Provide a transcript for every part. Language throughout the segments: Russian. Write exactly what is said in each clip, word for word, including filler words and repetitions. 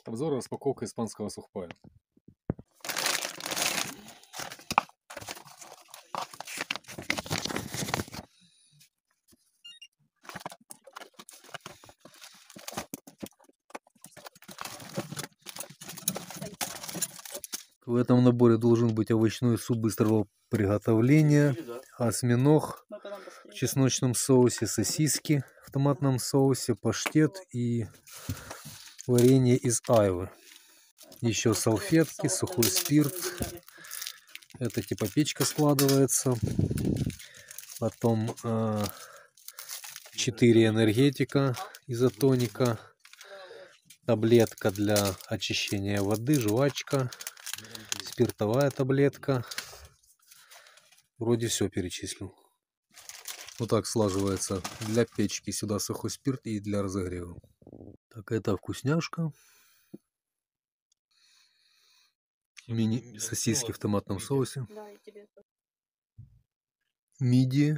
Обзор и распаковка испанского сухпая. В этом наборе должен быть овощной суп быстрого приготовления, осьминог в чесночном соусе, сосиски в томатном соусе, паштет и варенье из айвы. Еще салфетки, сухой спирт. Это типа печка складывается. Потом э, четыре энергетика изотоника. Таблетка для очищения воды, жвачка. Спиртовая таблетка. Вроде все перечислил. Вот так слаживается для печки. Сюда сухой спирт и для разогрева. Так, это вкусняшка. Мини сосиски в томатном соусе. Мидии.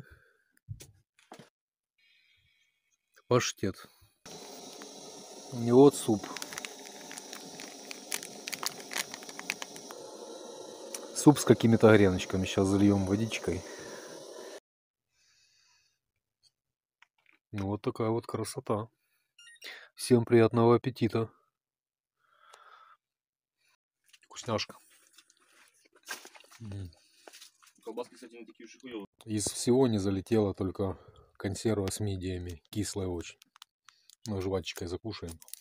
Паштет. И вот суп. Суп с какими-то греночками. Сейчас зальем водичкой. Ну вот такая вот красота. Всем приятного аппетита. Вкусняшка. Колбаски, кстати, не такие уж и хуёвые. Из всего не залетела только консерва с мидиями. Кислая очень. Мы жвачкой закушаем.